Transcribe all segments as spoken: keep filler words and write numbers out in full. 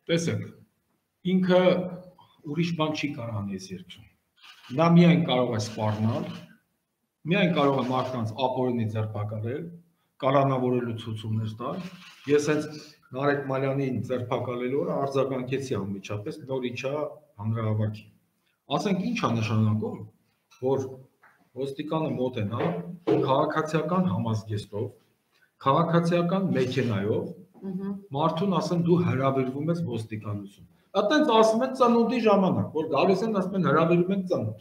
Տեսեք, ինքը ուրիշ բան չի կարող անի այս երկրում։ Նա միայն կարող է սպառնալ, միայն կարող է մարդկանց ապօրինի ձերբակալել, կալանավորելու ցուցումներ տալ։ Ես հենց Նարեկ Մալյանին ձերբակալելու օրը արձագանքեցի անմիջապես նոր իջա հանրահավաքի։ Ասենք ինչ է նշանակում, որ ոստիկանը մոտենա քաղաքացիական համազգեստով, քաղաքացիական մեքենայով մարդուն ասեն դու հրավիրվում ես ոստիկանություն։ Այդտենց ասում են ծնունդի ժամանակ, որ գալիս են ասում են հրավիրում են ծնունդ։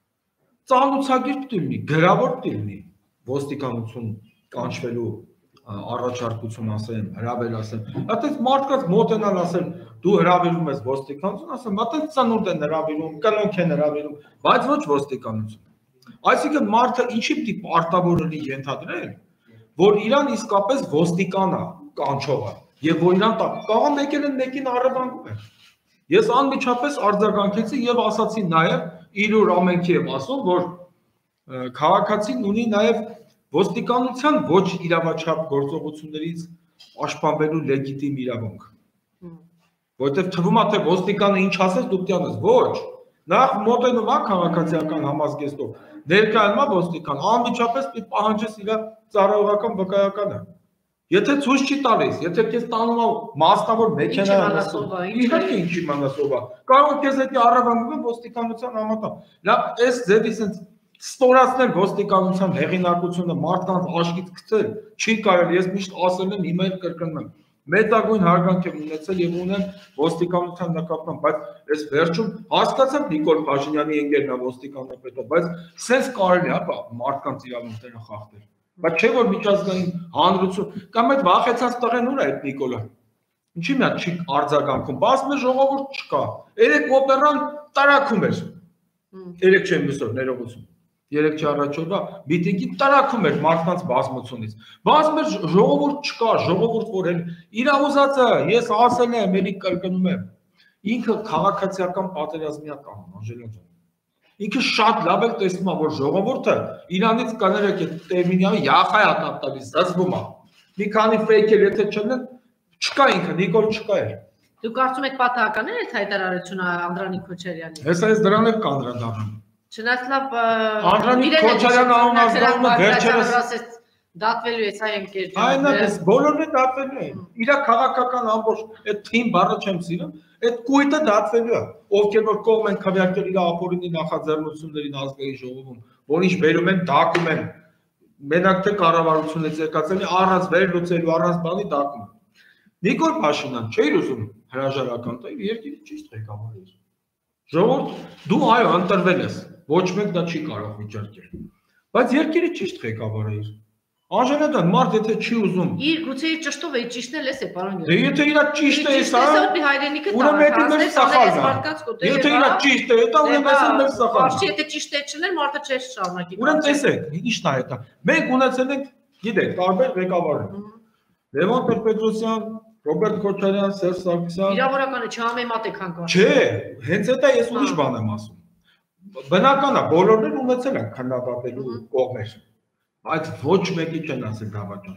Ծանուցագիր դիլնի, գրավոր դիլնի ոստիկանություն կանչվելու առաջարկություն ասեմ, հրավեր ասեմ։ Այդտենց մարդկանց մոտենալ ասել դու հրավիրվում ես ոստիկանություն, ասեմ, այդտենց ծնունդ են հրավիրում, կնոնք են հրավիրում, բայց ոչ ոստիկանություն։ Այսինքն մարդը ինչի պիտի պարտավորելի ենթադրել, որ իրան իսկապես ոստիկան է կանչողը, եւ որ իրան կարող եկել են մեկին առևանգում են։ Ես անմիջապես արձագանքեցի եւ ասացի նաեւ իր ու ամենքի եմ ասում, որ քաղաքացին ունի նաեւ ոստիկանության ոչ իրավաչափ գործողություններից պաշտպանվելու լեգիտիմ իրավունք։ Որտեւ թվում է թե ոստիկանը ինչ ասես դու պիտի անես, ոչ։ Նախ մոտենում է քաղաքացիական համազգեստով, ներկայանում է ոստիկան, անմիջապես պիտի պահանջես իր ծառայողական վկայականը։ Եթե ցույց չի տալիս, եթե քեզ տանում է մասնավոր մեքենա, իհարկե ինչ իմանասով է։ Կարող է քեզ հետի առևանգում են ոստիկանության համատեղ։ Լավ, այս ձևի sense ստորացնել ոստիկանության հեղինակությունը մարդկանց աշխից գցել չի կարելի, ես միշտ ասել եմ, հիմա էլ կրկնում եմ։ Մեծագույն հարգանք եմ ունեցել եւ ունեմ ոստիկանության նկատմամբ, բայց այս վերջում հասկացամ Նիկոլ Փաշինյանի ընկերն է ոստիկանապետը, բայց sense կարելի է, հա, մարդկանց իրավունքները խախտել։ Բայց չէ որ միջազգային հանրություն կամ այդ վախեցած տղեն ուր է այդ Նիկոլը։ Ինչի՞ մի հատ չի արձագանքում, ասում է ժողովուրդ չկա։ Երեք օպերան տարաքում էր։ Երեք չեմ միսոր ներողություն։ Երեք չառաջորդա միտինգին տարաքում էր մարդկանց բազմությունից։ Բասում էր ժողովուրդ չկա, ժողովուրդ որ իր ուզածը ես ասել եմ, ելի կրկնում եմ։ Ինքը քաղաքացիական պատերազմի կանոն, Անժելա ջան։ Ինքը շատ լավ է տեսնում, որ ժողովուրդը իրանից կներեք այդ տերմինը յախայ ատապտալի զզվում է։ Մի քանի ֆեյք էլ եթե չնեն, չկա ինքը, Նիկոլ չկա էր։ Դու կարծում եք պատահական է այդ հայտարարությունը Անդրանիկ Քոչարյանի։ Հեսա ես դրան եմ կանդրադառնում։ Չնայած լավ Անդրանիկ Քոչարյանը անազգալումը վերջերս դատվելու է սա ընկեր։ Այն է, բոլորն են դատվելու են։ Իրա քաղաքական ամբողջ այդ թիմ բառը չեմ սիրում, այդ կույտը դատվելու է, ովքեր որ կողմ են քվեարկել իր ապօրինի նախաձեռնություններին ազգային ժողովում, որինչ բերում են դակում են, մենակ թե կառավարությունից եկածելի առանց վերլուծելու, առանց բանի դակում։ Նիկոլ Փաշինյան չէր ուզում հրաժարական տալ, երկիրը ճիշտ ղեկավար էր։ Ժողովուրդ, դու այո ընտրվել ես, ոչ մեկ դա չի կարող վիճարկել, բայց երկիրը ճիշտ ղեկավար էր։ Անժելա ջան, մարդ եթե չի ուզում։ Իր գուցե իր ճշտով է, ճիշտն էլ էս է, պարոն Գյուրգ։ Դե եթե իրա ճիշտ է, սա հայրենիքը ուրեմն մեր սախալն է։ Եթե իրա ճիշտ է, դա ուրեմն էս մեր սախալն։ Ոչ, եթե ճիշտ է չներ, մարդը չէր շարունակի։ Ուրեմն տեսեք, ի՞նչն է դա։ Մենք ունեցել ենք, գիտեք, տարբեր ղեկավարներ։ Լևոն Տեր-Պետրոսյան, Ռոբերտ Քոչարյան, Սերժ Սարգսյան։ Իրավարականը չհամեմատ է քան կա։ Չէ, հենց դա ես ուրիշ բան եմ ասում։ Բնական է, բոլորն ունեցել են քննադատելու կողմեր։ Բայց ոչ մեկի չեն ասել դավաճան։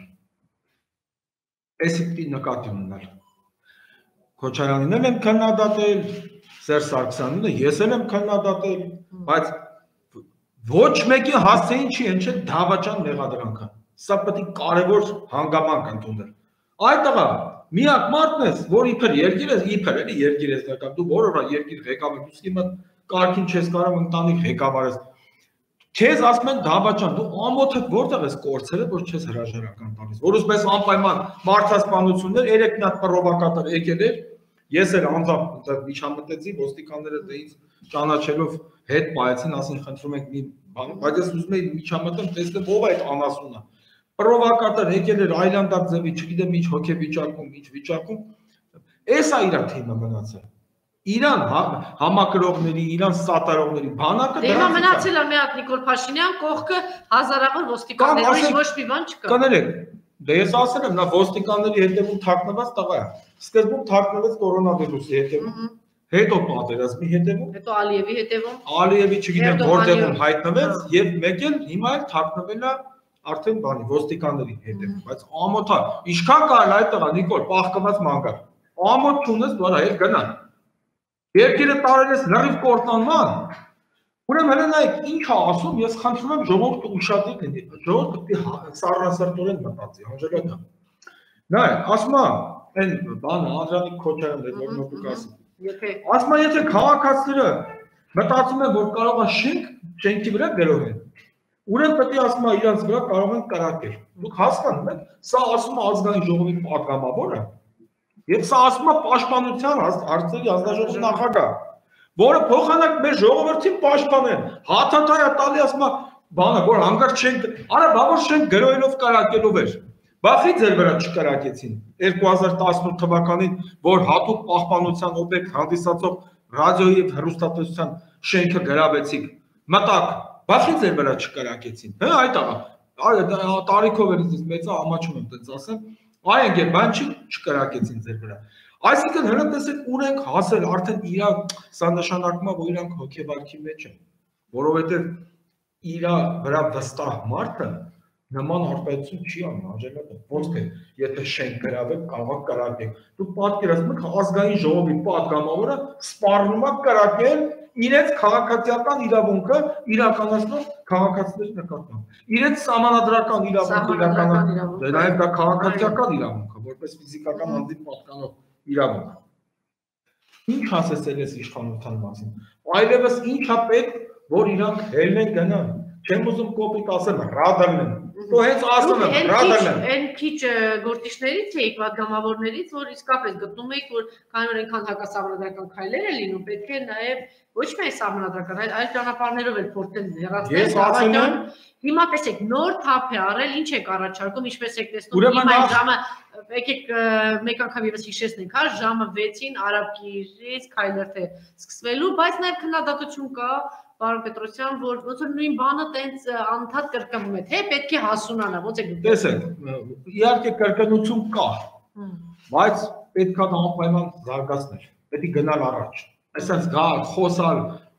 Էսի պիտի նկատի ունենալ։ Քոչարյանին էլ եմ քննադատել, Սերժ Սարգսյանին ես էլ եմ քննադատել, բայց ոչ մեկի հասցեին չի հնչել դավաճան մեղադրանքը։ Սա պետք է կարևոր հանգամանք ընդունել։ Այդ տղա, միակ մարդն ես, որ իբր երկիր ես, իբր էլի երկիր ես ղեկավար, դու բոլորը երկիր ղեկավար, դու սկիզբը կարգին չես կարող ընտանիք ղեկավար ես։ Քեզ ասում են դավաճան, դու ամոթը որտեղ ես կորցրել, որ չես հրաժարական տալիս։ Որ ուզում ես անպայման մարդասպանություններ, երեք մի հատ պրովոկատոր եկել էր, ես էլ անձամբ միջամտեցի, ոստիկանները դե ինձ ճանաչելով հետ պայեցին, ասին խնդրում ենք մի բան, բայց ես ուզում եի միջամտեմ, տեսնեմ ով է այդ անասունը։ Պրովոկատոր եկել էր այլանդակ ձևի, չգիտեմ ինչ հոգեվիճակում, ինչ վիճակում։ Էս է իր թիմը մնացել։ Իրան համակրողների, իրան սատարողների բանակը դրանից է։ Դե մնացել է մի հատ Նիկոլ Փաշինյան, կողքը հազարավոր ոստիկանների, ոչ մի բան չկա։ Կներեք, դե ես ասել եմ, նա ոստիկանների հետևում թաքնված տղա է։ Սկզբում թաքնվեց կորոնավիրուսի հետևում, հետո պատերազմի հետևում, հետո Ալիևի հետևում, Ալիևի չգիտեմ որտեղում հայտնվեց եւ մեկ էլ հիմա էլ թաքնվել է արդեն բանի ոստիկանների հետևում, բայց ամոթա, ինչքան կարելի այդ տղա Նիկոլ պահկված մանգար։ ամոթ չունես, դու այլ գնա։ Երկիրը տարել ես լրիվ կորտանման։ Ուրեմն հենց այդ ինչ է ասում, ես խնդրում եմ ժողովուրդը ուշադիր լինի։ Ժողովուրդը պետք է սառնասրտորեն մտածի, անջելական։ Նայ, ասում է, այն բանը Անդրանիկ Քոչարյանն էր, որ նոկուկ ասում։ Ասում է, եթե քաղաքացիները մտածում են, որ կարող է շենք, շենքի վրա գրով են։ Ուրեմն պետք է ասում է իրանց վրա կարող են կրակել։ Դուք հասկանում եք, սա ասում է ազգային ժողովի պատգամավորը, եւ սա ասում է պաշտպանության հարցերի ազգաժողովի նախագահ, որը փոխանակ մեր ժողովրդին պաշտպանեն։ Հաթաթայա տալի ասում է, բանը, որ հանգարց շենք, արա բավոր շենք գրոյելով կրակելով էր։ Բախի ձեր վրա չկրակեցին երկու հազար տասնութ թվականին, որ հատուկ պահպանության օբյեկտ հանդիսացող ռադիոյի եւ հեռուստատեսության շենքը գրավեցիք։ Մտակ, բախի ձեր վրա չկրակեցին։ Հա այդ ա, տարիքով էր ինձ մեծա ամաչում եմ տենց ասեմ, այ ընկեր, բան չի չկրակեցին ձեր վրա։ Այսինքն հենց տեսեք ուր ենք հասել, արդեն իրա սա նշանակում է, որ իրանք հոգեվարքի մեջ են, որովհետեւ իրա վրա վստահ մարդը նման արտահայտություն չի անում, անջելական, ոնց թե եթե շենք գրավեք, կարող կրակեք։ Դուք պատկերացնում եք ազգային ժողովի պատգամավորը սպառնում է կրակել իրենց քաղաքացիական իրավունքը իրականացնող քաղաքացիների նկատմամբ։ Իրենց սահմանադրական իրավունքը իրականացնող, նաև դա քաղաքացիական իրավունք է, որպես ֆիզիկական անձի պատկանող իրավունք։ Ինչ ասեցել ես իշխանության մասին։ Այլևս ինչա պետք, որ իրանք հելնեն գնան։ Չեմ ուզում կոպիտ ասեմ, ռադարն են։ Դու հենց ասում եմ, ռադարն են։ Այն քիչ գործիչներից էիք, պատգամավորներից, որ իսկապես գտնում էիք, որ քանի որ այնքան հակասահմանադրական քայլեր է լինում, պետք է նաև ոչ միայն սահմանադրական, այլ այլ ճանապարհներով էլ փորձեն հեռացնել քաղաքական։ Հիմա տեսեք, նոր թափ է արել, ինչ եք առաջարկում, ինչպես եք տեսնում, հիմա ժամը եկեք մեկ անգամ եւս հիշեցնենք, հա, ժամը վեցին Արաբկիրից քայլերթե սկսվելու, բայց նաև քննադատություն կա Պարոն Պետրոսյան, որ ոնց որ նույն բանը տենց անդադ կրկնվում է, թե պետք է հասունանա, ոնց է գտնում։ Տեսեք, իհարկե կրկնություն կա, բայց պետք է անպայման զարգացնել, պետք է գնալ առաջ։ Այսինքն գա խոսալ,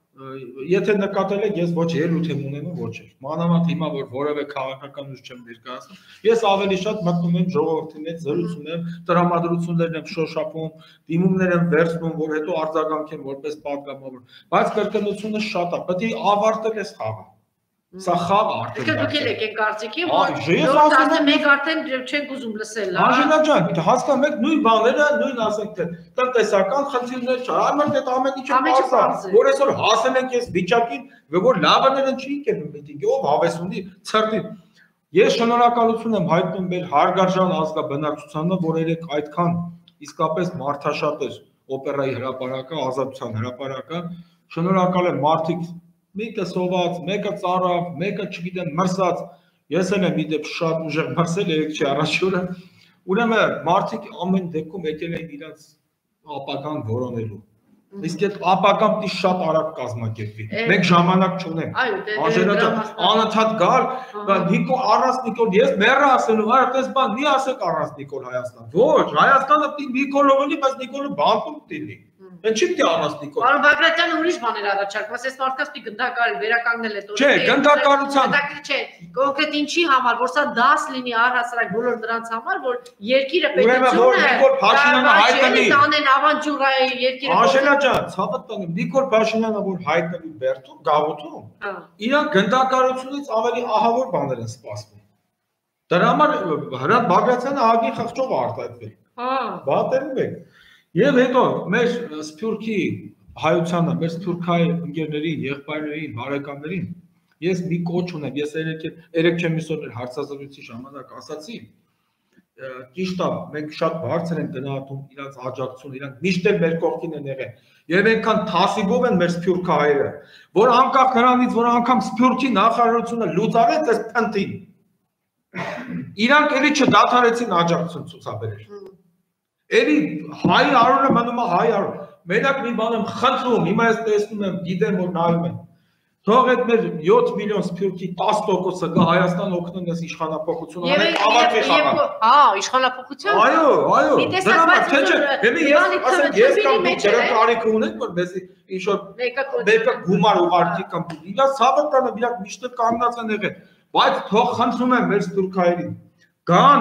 եթե նկատել եք, ես ոչ ելույթ եմ ունենում, ոչ էլ։ Մանավանդ հիմա որ որևէ քաղաքական ուժ չեմ ներկայացնում, ես ավելի շատ մտնում եմ ժողովրդի հետ զրույց ունեմ, տրամադրություններ եմ շոշափում, դիմումներ եմ վերցնում, որ հետո արձագանքեմ որպես պատգամավոր, բայց կրկնությունը շատ է, պետք է ավարտել այս խաղը։ Սա խաղ արդեն։ Իսկ դուք եք եք կարծիքի, որ մեկ արդեն չենք ուզում լսել, հա։ Անժելա ջան, հասկանում եք նույն բաները, նույն ասենք թե տնտեսական խնդիրներ չա, ամեն այդ ամեն ինչը պարզ է, որ այսօր հասել ենք այս վիճակին, որ լավները չի կերնում միտինգի, ով հավես ունի ցրտի։ Ես շնորհակալություն եմ հայտնում մեր հարգարժան ազգաբնակչությանը, որ երեք այդքան իսկապես մարդաշատ էր օպերայի հրապարակը, ազատության հրապարակը, շնորհակալ եմ մարդիկ մեկը սոված, մեկը ծարավ, մեկը չգիտեմ մրսած, ես էլ եմ իդեպ շատ ուժեղ մրսել երեք չի առաջորը, ուրեմն մարդիկ ամեն դեպքում եկել են իրենց ապագան որոնելու, իսկ այդ ապագան պիտի շատ արագ կազմակերպվի, մենք ժամանակ չունենք, անընդհատ գալ, Նիկոլ առանց Նիկոլ, ես մեռը ասելու, արա տես բան, մի ասեք առանց Նիկոլ Հայաստան, ոչ, Հայաստանը պիտի Նիկոլով լինի, բայց Նիկոլը բանտում պիտի լինի։ Ինչի՞ պիտի առանց Նիկոլ։ Պարոն Բագրատյանը ուրիշ բաներ առաջարկում, ասես մարդկանց պիտի գնդակարի, վերականգնել այդ Չէ, գնդակարության։ Չէ, կոնկրետ ինչի համար, որ սա դաս լինի առհասարակ բոլոր դրանց համար, որ երկիրը պետությունը Նիկոլ Փաշինյանը հայտնի տանեն ավանջուրայի երկիրը։ Անժելա ջան, ցավը տանեմ, Նիկոլ Փաշինյանը որ հայտնի Բերդում, Գավութում, իրանք գնդակարությունից ավելի ահավոր բաներ են սպասվում։ Դրա համար Հրանտ Բագրատյանը ահագին խղճով է արտահայտվել։ Հա։ Բատերում եք։ Եվ հետո մեր Սփյուռքի հայությանը, մեր սփյուռքահայ ընկերներին, եղբայրներին, բարեկամներին ես մի կոչ ունեմ, ես երեք չեմ իսօր հարցազրույցի ժամանակ ասացի, ճիշտ է, մենք շատ բարձր ենք գնահատում իրանց աջակցությունը, իրանք միշտ էլ մեր կողքին են եղել։ Եվ այնքան թասիգով են մեր սփյուռքահայերը, որ անկախ նրանից, որ անգամ Սփյուռքի նախարարությունը լուծարեց այս փնտին, իրանք էլի չդադարեցին աջակցություն ցուցաբերել։ Էլի հայ արորը մնում է հայ արոր, մենակ մի բան եմ խնդրում, հիմա ես տեսնում եմ, գիտեմ, որ նայում են, թող այդ մեր յոթ միլիոն Սփյուռքի տասը տոկոսը գա Հայաստան օգնեն այս իշխանապողությունը, անենք ավարտվի խաղը։ Հա, իշխանապողության։ Այո, այո, դրա համար թե չէ, եմի ես ասեմ, ես կամ դու դրա տարիքը ունենք, որ մեզի ինչ-որ մեկը գումար ուղարկի կամ իրա ցավը տանը, իրանք միշտ կանգնած են եղել, բայց թող խնդրում եմ մեր սփյուռքահայերին, գան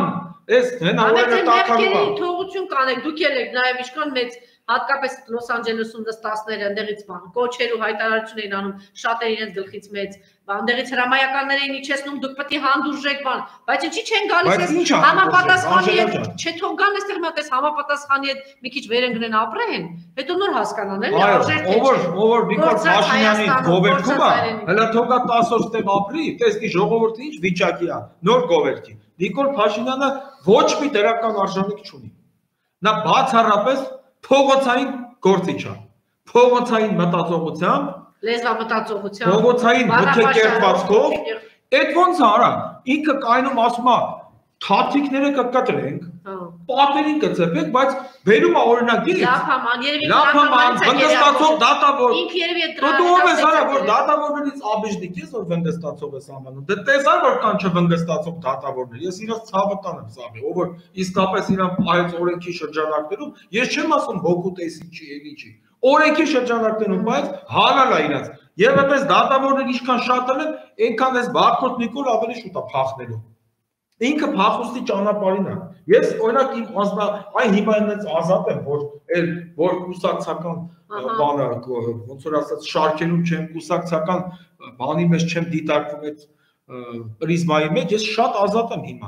Էս հենա օրը տակալու։ Թողություն կանեք, դուք ելեք նաև ինչքան մեծ հատկապես Լոս Անջելեսում դստասները ընդեղից բան կոչերու հայտարարություն էին անում շատեր իրենց գլխից մեծ բանդերից հրամայականներ էին իջեցնում դուք պետք է հանդուրժեք բան բայց ինչի չեն գալիս համապատասխանի հետ չէ թող գան այստեղ մի հատ էս համապատասխանի հետ մի քիչ վեր ընկնեն ապրեն հետո նոր հասկանան էլի արժեք ով ով Վիկտոր Փաշինյանի գովերքում է հələ թողա տասը օր ստեղ ապրի տեսքի ժողովուրդը ինչ վիճակի է նոր գովերքի Վիկտոր Փաշինյանը ոչ մի դրական արժանիք չունի նա բացառապես փողոցային գործիչ է փողոցային մտածողությամբ լեզվամտածողությամբ փողոցային մտքերկերվածքով այդ ոնց է արա ինքը կայնում ասում է թաթիկները կկտրենք պատերին կծեփենք բայց բերում է օրինակի լափաման երևի լափաման վնգստացող դատավոր ինքը երևի այդ դու ով ես արա որ դատավորներից աբիժնիկ ես որ վնգստացող ես ամանում դե տեսար որ կան չվնգստացող դատավորներ ես իրաց ցավը տանեմ սաղի ով որ իսկապես իրան պահեց օրենքի շրջանակներում ես չեմ ասում հոգու տեսի չի էլի չի օրենքի շրջանակներում բայց հանալ է իրաց եւ այդպես դատավորներ ինչքան շատ են այնքան էս Բաքոտ Նիկոլ ավելի շուտ է փախնելու Ինքը փախուստի ճանապարհին է։ Ես օրինակ իմ անձնա այն հիմա այնց ազատ եմ, որ էլ որ կուսակցական բանը ոնց որ ասած շարքերում չեմ կուսակցական բանի մեջ չեմ դիտարկվում այդ պրիզմայի մեջ, ես շատ ազատ եմ հիմա։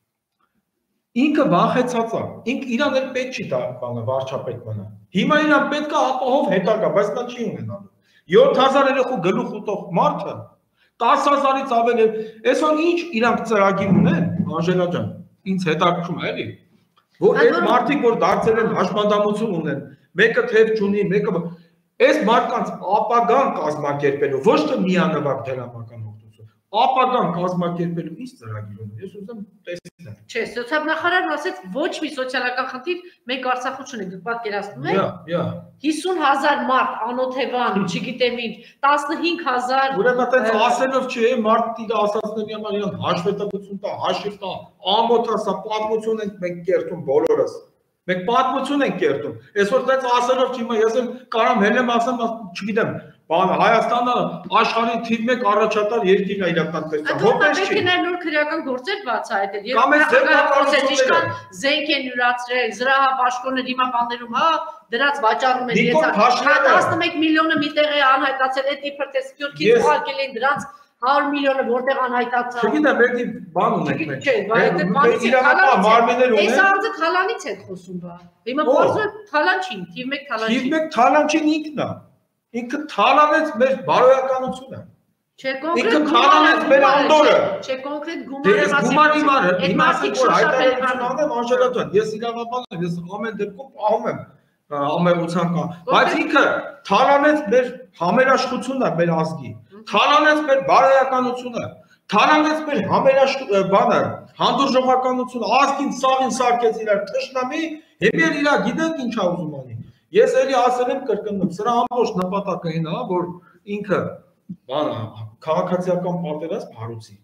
Ինքը վախեցած է։ Ինքը իրան էլ պետք չի դա բանը վարչապետ բանը։ Հիմա իրան պետք է ապահով հետագա, բայց նա չի ունենալու։ յոթ հազար երեխու գլուխ ուտող մարդը տասը հազարից ավել է, այսօր ինչ իրանք ծրագիր ունեն, Անժելա ջան, ինձ հետաքրքրում է էլի, որ այդ մարդիկ, որ դարձել են հաշմանդամություն ունեն, մեկը թև չունի, մեկը, այս մարդկանց ապագան կազմակերպելու, ոչ թե միանվագ դրամական օգնություն, ապագան կազմակերպելու ինչ ծրագիր ունեն, ես ուզում տեսնեմ։ Չէ, սոցիալնախարարն ասեց ոչ մի սոցիալական խնդիր մենք Արցախում չունենք, դուք պատկերացնում եք։ հիսուն հազար մարդ անօթևան, չգիտեմ ինչ, տասնհինգ հազար Ուրեմն այդպես ասելով չէ, մարդիկ ասածների համար իրան հաշվետվություն տա, հաշիվ տա, ամոթ ասա, պատմություն ենք մենք կերտում բոլորս։ Մենք պատմություն ենք կերտում։ Այսօր այդպես ասելով չիմա, ես եմ կարամ հելեմ ասեմ, չգիտեմ, բան Հայաստանը աշխարհի թիվ մեկ առաջատար երկիրն է իրական տեսակ։ Որպես չի։ Պետք է նոր քրեական գործեր բացահայտել։ Երկրորդ ինչքան զենք են յուրացրել, զրահապաշտոններ հիմա բաներում, հա, դրանց վաճառում են իրենց։ տասնմեկ միլիոնը միտեղ է անհայտացել, այդ իբր թե Սփյուռքից ուղարկել են դրանց հարյուր միլիոնը որտեղ անհայտացա։ Չգիտեմ, մեկի բան ունենք մենք։ Չէ, բայց այդ բանից իրանական մարմիններ ունեն։ Այս անձը թալանից է խոսում բա։ Հիմա բարձր թալանչին, թիվ մեկ թալանչին։ Թիվ մեկ թալանչին ինքն է։ Ինքը թալանեց մեր բարոյականությունը։ Չէ, կոնկրետ ինքը թալանեց մեր անդորը։ Չէ, կոնկրետ գումարի մասին։ Ես գումարի իմանա, հիմա ասենք որ հայտարարություն անեմ Անժելա ջան, ես իրավաբան եմ, ես ամեն դեպքում պահում եմ ամերության կա, բայց ինքը թալանեց մեր համերաշխությունը մեր ազգի, թալանեց մեր բարոյականությունը, թալանեց մեր համերաշխ բանը, հանդուրժողականությունը, ազգին սաղին սարքեց իրար թշնամի, հիմա իրա գիտենք ինչ է ուզում անի։ Ես էլի ասել եմ կրկնում, սրա ամբողջ նպատակը այն է, որ ինքը բանը քաղաքացիական պատերազմ հարուցի,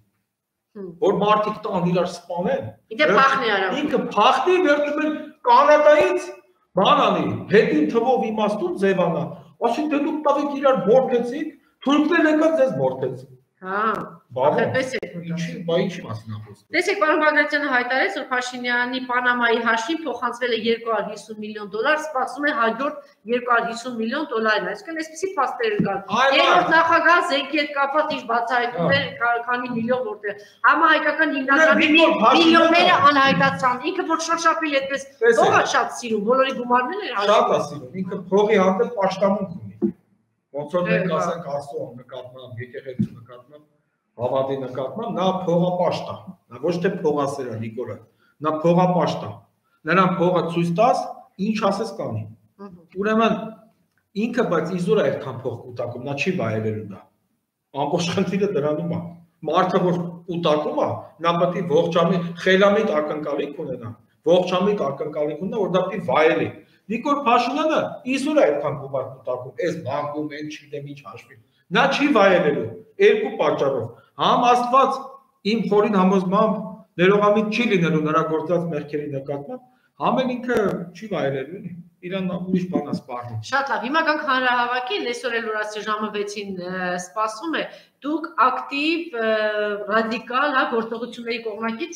որ մարդիկ տան իրար սպանեն, ինքը փախնի վերջում կանադայից բան անի, հետին թվով իմաստուն ձևանա, ասի դե դուք տավեք իրար բորտեցիք, թուրքներն եկան ձեզ բորտեցին։ Հա, այդպես է։ Ինչի, բա ինչի մասին է խոսքը։ Տեսեք, պարոն Բագրատյանը հայտարարեց, որ Փաշինյանի Պանամայի հաշվին փոխանցվել է երկու հարյուր հիսուն միլիոն դոլար, սպասում է հաջորդ երկու հարյուր հիսուն միլիոն դոլարին, այսինքն այսպեսի փաստեր կան։ Երրորդ նախագահ զենքի հետ կապված ինչ բացահայտում էր քանի միլիոն որտեղ։ Համահայկական հիմնադրամի միլիոնները անհայտացան, ինքը որ շոշափել այդպես, ո՞վ է շատ սիրում, բոլորի գումարներն են շատ է սիրում, ինքը փողի հանդեպ պաշտամունք ունի։ Ոնց որ մենք ասենք Աստծո նկատմամբ, եկեղեցու նկատմամբ, հավատի նկատմամբ, նա փողապաշտ է, նա ոչ թե փողասեր է Նիկոլը, նա փողապաշտ է, նրան փողը ցույց տաս, ինչ ասես կանի։ Ուրեմն ինքը բայց իզուր է այդքան փող կուտակում, նա չի վայելելու դա։ Ամբողջ խնդիրը դրանում է։ Մարդը որ կուտակում է, նա պետք է ողջամիտ, խելամիտ ակնկալիք ունենա, ողջամիտ ակնկալիք ունենա, որ դա պետք է վայելի։ Նիկոլ Փաշինյանը իզուր է այդքան գումար կուտակում, այս բանկում են չգիտեմ ինչ հաշվի։ Նա չի վայելելու երկու պատճառով։ Համ Աստված իմ խորին համոզմամբ ներողամիտ չի լինելու նրա գործած մեղքերի նկատմամբ, համ էլ ինքը չի վայելելու, իրան ուրիշ բան է սպառնում։ Շատ լավ, հիմա գանք հանրահավաքին, այսօր էլ որ ասի ժամը վեցին սպասում է, դուք ակտիվ ռադիկալ հա գործողությունների կողմնակից եք։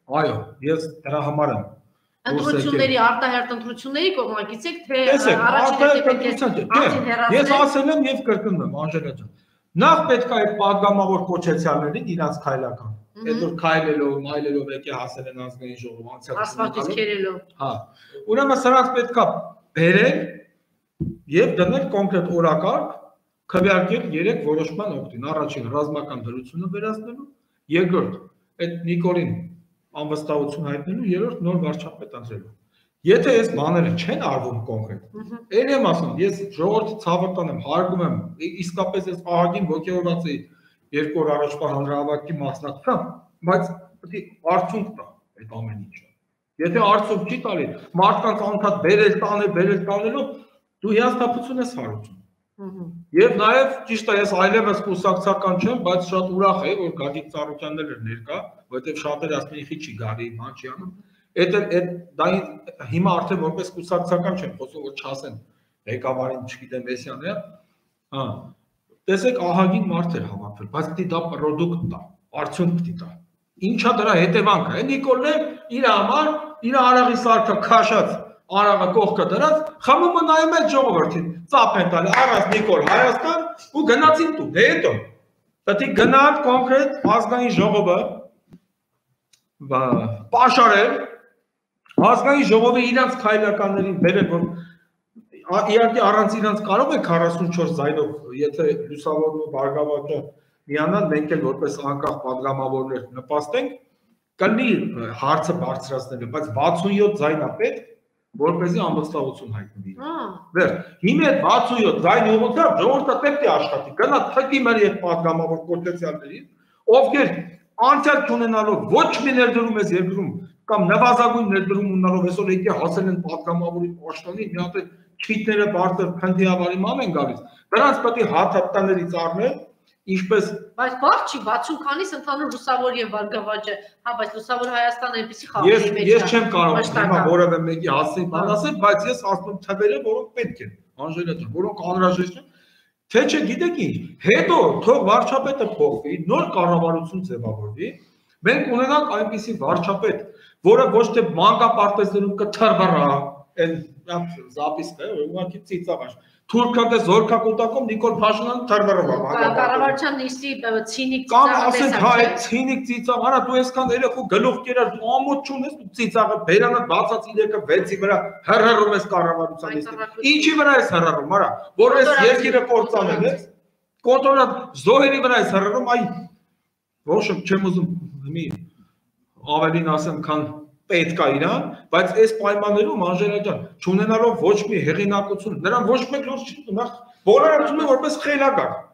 Այո, ես դրա համար եմ Ընտրությունների արտահերտ ընտրությունների կողմակից եք թե Տեսեք, առաջին ես ասել եմ եւ կրկնում եմ, Անժելա ջան։ Նախ պետք է այդ падգամավոր կոչեցյալներին իրանց քայլական։ Այդ որ քայլելով, մայլելով եկե հասել են ազգային ժողով, անցյալ ասֆալտից քերելով։ Հա։ Ուրեմն սրանց պետք է բերել եւ դնել կոնկրետ օրակարգ, քվեարկել երեք որոշման օգտին։ Առաջին ռազմական դրությունը վերացնելու, երկրորդ այդ Նիկոլին անվստահություն հայտնելու, երրորդ նոր վարչապետ ընտրելու։ Եթե այս բաները չեն արվում կոնկրետ, ել եմ ասում, ես ժողովրդի ցավրտան եմ, հարգում եմ, իսկապես այս ահագին ոգևորված էի երկու օր առաջվա հանրահավաքի մասնակցությամբ, բայց պետք է արդյունք տա այդ ամեն ինչը։ Եթե արդյունք չի տալի, մարդկանց անդադ բերել տանել, բերել տանելով, դու հիասթափություն ես հարուցում։ Եվ նաև ճիշտ է, ես այլևս կուսակցական չեմ, բայց շատ ուրախ եմ, որ Գագիկ Ծառուկյանն էլ էր ներկա, որովհետև շատերը ասում են, ինչի՞ գարի, ման չի անում։ Այդ այդ դա հիմա արդեն որպես կուսակցական չեմ խոսում, որ չասեն ղեկավարին, չգիտեմ, Մեսյանն է, հա։ Տեսեք, ահագին մարդ էր հավաքվել, բայց դի դա պրոդուկտ տա, արդյունք պիտի տա։ Ինչա դրա հետևանքը, է Նիկոլն է իր համար, իր արաղի սարքը քաշած, արաղը կողքը դրած, խմումը նայում է ժողովրդին, ծափ են տալի, առած Նիկոլ Հայաստան ու գնացին տուն, դե հետո։ Պետք է գնալ կոնկրետ ազգային ժողովը պաշարել, ազգային ժողովը իրանց քայլականներին բերել, որ իհարկե առանց իրանց կարող է քառասունչորս ձայնով, եթե լուսավորն ու բարգավաճը միանան, մենք էլ որպես անկախ падգամավորներ նպաստենք, կլինի հարցը բարձրացնելը, բայց վաթսունյոթ ձայն է պետք, որպեսզի անվստահություն հայտնվի։ Վեր, հիմա այդ վաթսունյոթ ձայնի ուղղությամբ ժողովուրդը պետք է աշխատի, գնա թքի մեր այդ падգամավոր կոալիցիաներին, ովքեր անցյալ չունենալով ոչ մի ներդրում ես երկրում կամ նվազագույն ներդրում ունենալով այսօր եկե հասել են падգամավորի պաշտոնի, մի հատ քիթները բարձր փնդիավարի ման են գալիս։ Դրանց պետք է հաթափտաներից առնել, ինչպես Բայց բախ չի, վաթսուն քանիս ընդհանուր լուսավոր եւ բարգավաճը, հա, բայց լուսավոր Հայաստանը այնպեսի խաղի մեջ է։ Ես չեմ կարող հիմա որևէ մեկի հասցեին բան ասել, բայց ես ասում եմ թվերը, որոնք պետք են, Անժելա ջան, որոնք անհրաժեշտ են։ Թե չէ, գիտեք ինչ, հետո թող վարչապետը փոխվի, նոր կառավարություն ձևավորվի, մենք ունենանք այնպիսի վարչապետ, որը ոչ թե մանկապարտեզներում կթռվռա, այն զապիսկը է, ուղղակի ծիծաղ է։ Թուրքանտե զորքա կուտակում Նիկոլ Փաշինյանը թռվռում է մանկապարտեզում։ Կառավարության նիստի ցինիկ Կամ ասենք հա այդ ցինիկ ծիծաղ, արա դու այսքան երեք ու գլուխ կերար, դու ամոթ չունես, դու ծիծաղը բերանդ բացած իրեկը վեցի վրա հռհռում ես կառավարության նիստի։ Ինչի վրա ես հռհռում, արա, որ ես երկիրը կործանել ես, կոնտրոլատ զոհերի վրա ես հռհռում, այ ոչ չեմ ուզում մի ավելին ասեմ, քան պետք է իրան, բայց այս պայմաններում Անժելա ջան, չունենալով ոչ մի հեղինակություն, նրան ոչ մեկ լույս չի տա, բոլորը ասում են որպես խելագար։